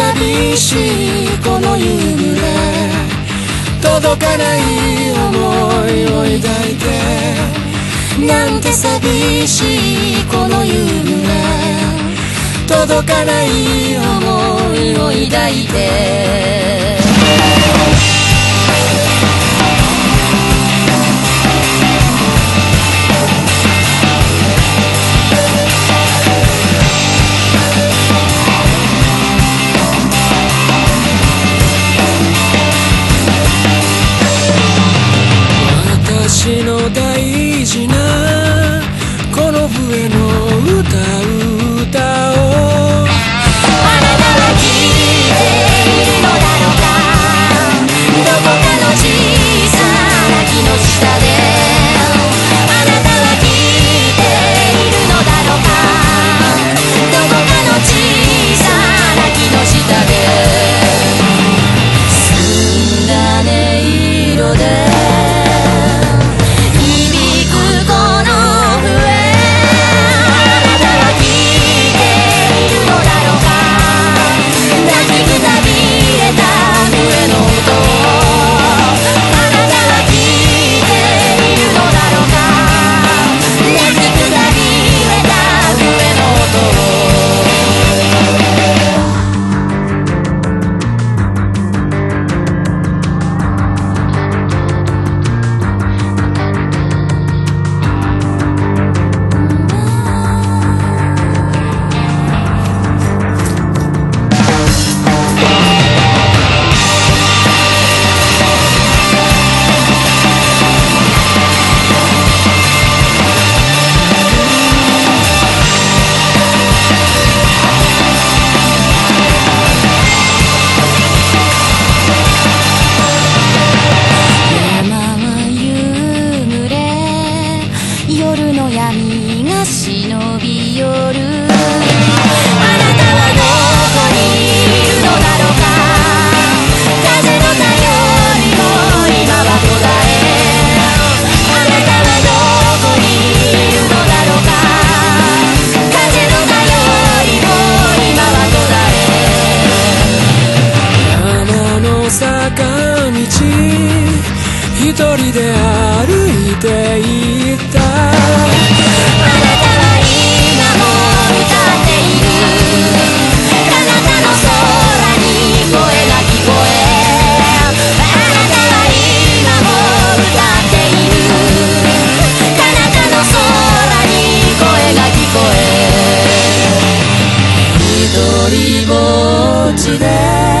寂しいこの夕暮れ、届かない想いを抱いて、なんて寂しいこの夕暮れ、届かない想いを抱いて。私の大事なこの笛の歌を歌おう。あなたは聞いているのだろうか、どこかの小さな木の下で。あなたは聞いているのだろうか、どこかの小さな木の下で。澄んだ音色で夜の闇が忍び寄る。あなたはどこにいるのだろうか、風の便りも今は途絶え。あなたはどこにいるのだろうか、風の便りも今は途絶え。山の坂道一人で歩いていった。一人ぼっちで